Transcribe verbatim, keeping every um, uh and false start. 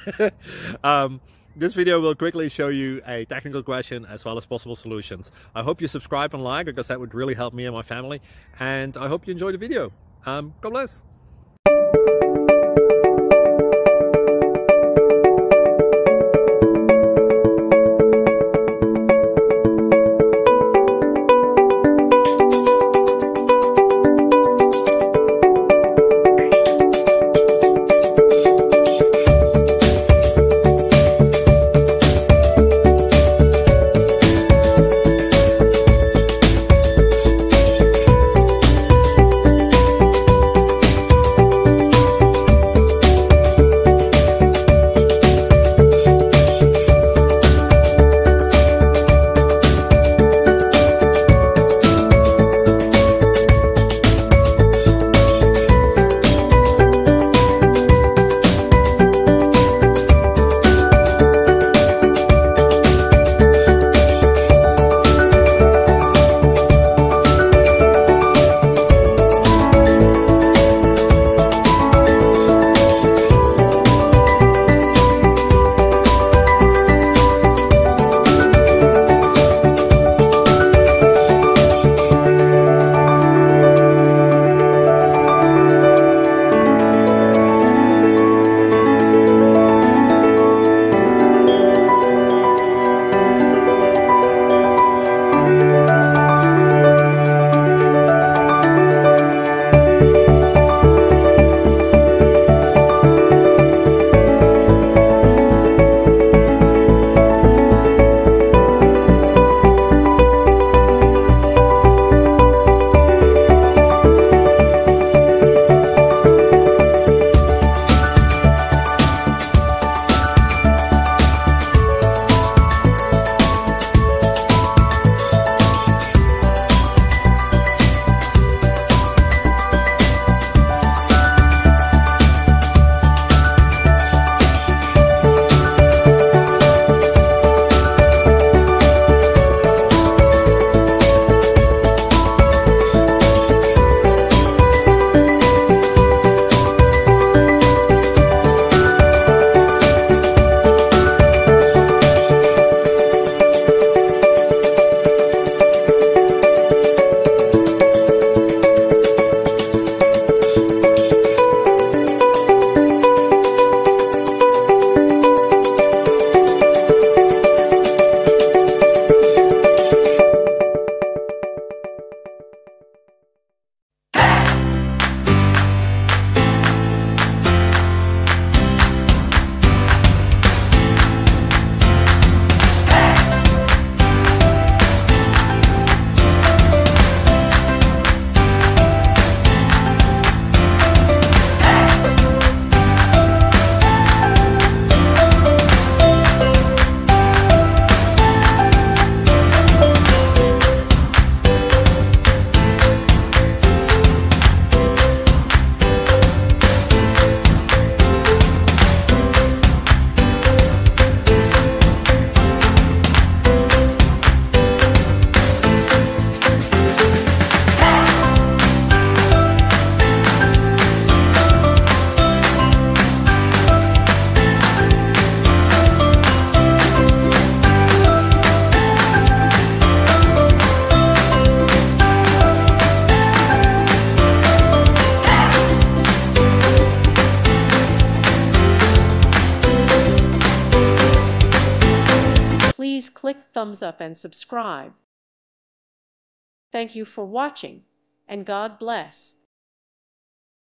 um, this video will quickly show you a technical question as well as possible solutions. I hope you subscribe and like, because that would really help me and my family. And I hope you enjoy the video. Um, God bless. Please click thumbs up and subscribe. Thank you for watching, and God bless.